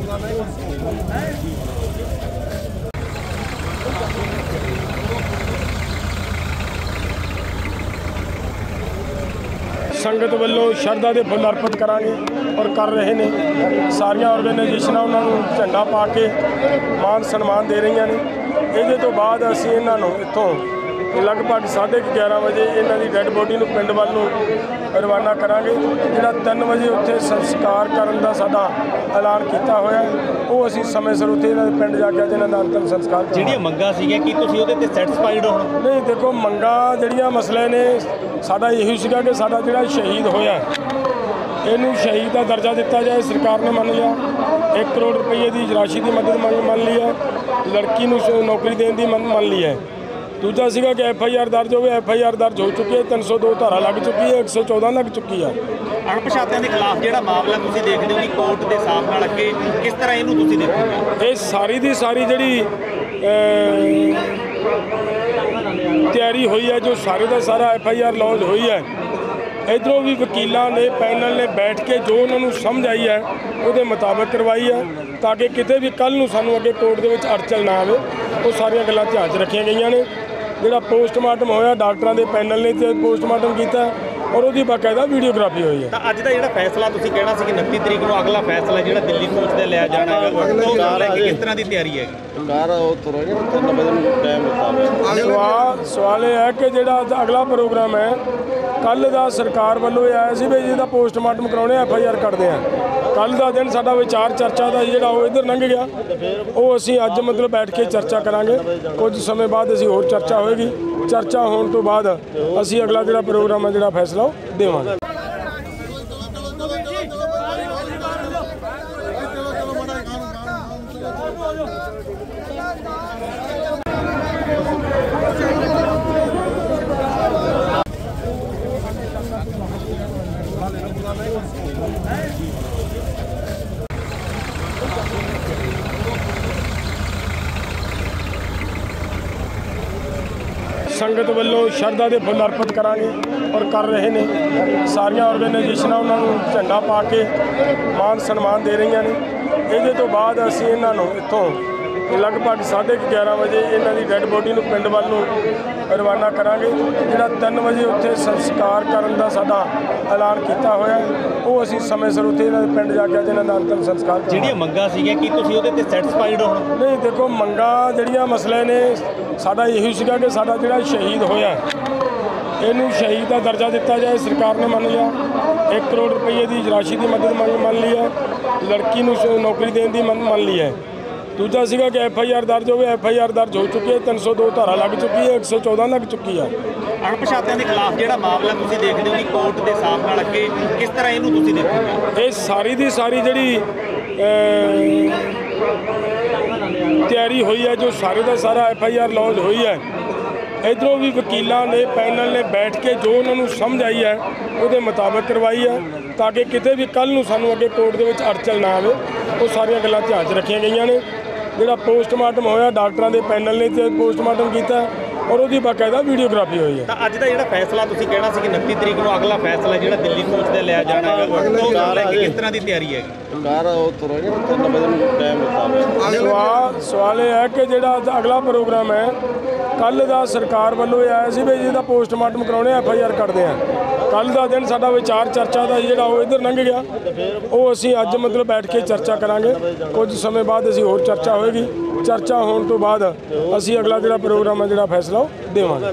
संगत वालों शरधा के फुल अर्पित करांगे और कर रहे हैं। सारिया ऑर्गेनाइजेशन उन्होंने झंडा पा के मान सन्मान दे रही ने। ये तो बाद असी इन्हों इतों लगभग 11:30 बजे इन्हों की डैड बॉडी पिंड वाल रवाना करांगे। जिहड़ा 3 बजे उत्थे संस्कार करन दा साडा ऐलान किया होया वो असी समय सिर उत्थे पिंड जाके अज इन्हां दा अंतिम संस्कार जिहड़ियां मंगां सीगीआं कि तुसीं उहदे ते सैटिस्फाइड हो? नहीं, देखो मंगां जिहड़ियां मसले ने साडा यही सीगा कि साडा जिहड़ा शहीद होया इनू शहीद का दर्जा दिता जाए। सरकार ने मान लिया। 1 करोड़ रुपये की राशि की मदद मान ली है। लड़की नूं नौकरी देने की मान ली है। दूजा सीगा कि FIR दर्ज हो। FIR दर्ज हो चुकी है। 302 धारा लग चुकी है। 114 लग चुकी है। अणपछातिਆਂ ਦੇ ਖਿਲਾਫ ਜਿਹੜਾ ਮਾਮਲਾ ਤੁਸੀਂ ਦੇਖਦੇ ਹੋ ਕਿ ਕੋਰਟ ਦੇ ਹਿਸਾਬ ਨਾਲ ਅੱਗੇ ਕਿਸ ਤਰ੍ਹਾਂ ਇਹਨੂੰ ਤੁਸੀਂ ਦੇਖੋਗੇ? ਇਹ ਸਾਰੀ ਦੀ ਸਾਰੀ ਜਿਹੜੀ ਤਿਆਰੀ ਹੋਈ ਹੈ, ਜੋ ਸਾਰੇ ਦਾ ਸਾਰਾ FIR ਲੌਂਚ ਹੋਈ ਹੈ, इधरों भी वकीलों ने पैनल ने बैठ के जो उन्होंने समझ आई है वो मुताबिक करवाई है ताकि कितने भी कल सूँ अगे कोर्ट के अड़चल ना आए। वो सारिया गल्लां ध्यान च रखिया गई ने। जोड़ा पोस्टमार्टम होया डॉक्टरों के पैनल ने पोस्टमार्टम किया और वो बाकायदा वीडियोग्राफी हुई है। अज का जो फैसला तुसीं कहना सी कि 29 तरीक को अगला फैसला जो दिल्ली कोच से लिया जाना है, किस तरह की तैयारी है? सवाल यह है कि जो अगला प्रोग्राम है कल का सरकार वालों आया सी भी जिसका पोस्टमार्टम कराने FIR करते हैं। कल का दिन साडा विचार चर्चा का जोड़ा वो इधर लंघ गया। वो असी अज मतलब बैठ के चर्चा करांगे। कुछ समय बाद असी होर चर्चा होएगी। चर्चा होने तो बाद असी अगला जो प्रोग्राम है जो फैसला देवांगे। संगत वालों शरधा के फुल अर्पित करांगे और कर रहे हैं। सारिया ऑर्गेनाइजेशन उन्होंने झंडा पा के मान सन्मान दे रही ने। ये तो बाद असी इन्हों इतों लगभग 11:30 बजे इन्हों की डैड बॉडी पिंड वाल रवाना करांगे। जिहड़ा 3 बजे उत्थे संस्कार करन दा साडा ऐलान किया होया वो असी समय सिर उत्थे पिंड जाके अज इन्हां दा अंतिम संस्कार जिहड़ियां मंगां सीगीआं कि तुसीं उहदे ते सैटिस्फाइड हो? नहीं, देखो मंगां जिहड़ियां मसले ने साडा यही सीगा कि साडा जिहड़ा शहीद होया इनू शहीद का दर्जा दिता जाए। सरकार ने मान लिया। 1 करोड़ रुपये की राशि की मदद मान ली है। लड़की नूं नौकरी देने की मान ली है। दूजा सीगा कि FIR दर्ज हो। FIR दर्ज हो चुकी है। 302 धारा लग चुकी है। 114 लग चुकी है। अणपछातिਆਂ ਦੇ ਖਿਲਾਫ ਜਿਹੜਾ ਮਾਮਲਾ ਤੁਸੀਂ ਦੇਖਦੇ ਹੋ ਕਿ ਕੋਰਟ ਦੇ ਹਿਸਾਬ ਨਾਲ ਅੱਗੇ ਕਿਸ ਤਰ੍ਹਾਂ ਇਹਨੂੰ ਤੁਸੀਂ ਦੇਖੋਗੇ? ਇਹ ਸਾਰੀ ਦੀ ਸਾਰੀ ਜਿਹੜੀ ਤਿਆਰੀ ਹੋਈ ਹੈ, जो सारे का सारा FIR लॉन्च हुई है, इधरों भी वकीलों ने पैनल ने बैठ के जो उन्होंने समझ आई है वो मुताबिक करवाई है ताकि कितने भी कल सूँ अगे कोर्ट के अड़चल ना आए। वो सारिया गल्लां ध्यान च रखिया गई ने। जोड़ा पोस्टमार्टम होया डॉक्टरों के पैनल ने पोस्टमार्टम किया और वो बाकायदा वीडियोग्राफी हुई है। अज का जो फैसला तुसीं कहना सी कि 29 तरीक को अगला फैसला जो दिल्ली कोच से लिया जाना है, किस तरह की तैयारी है? सवाल यह है कि जो अगला प्रोग्राम है कल का सरकार वालों आया सी भी जिसका पोस्टमार्टम कराने FIR करते हैं। कल का दिन साडा विचार चर्चा का जोड़ा वो इधर लंघ गया। वो असी अज मतलब बैठ के चर्चा करांगे। कुछ समय बाद असी होर चर्चा होएगी। चर्चा होने तो बाद असी अगला जो प्रोग्राम है जो फैसला देवांगे।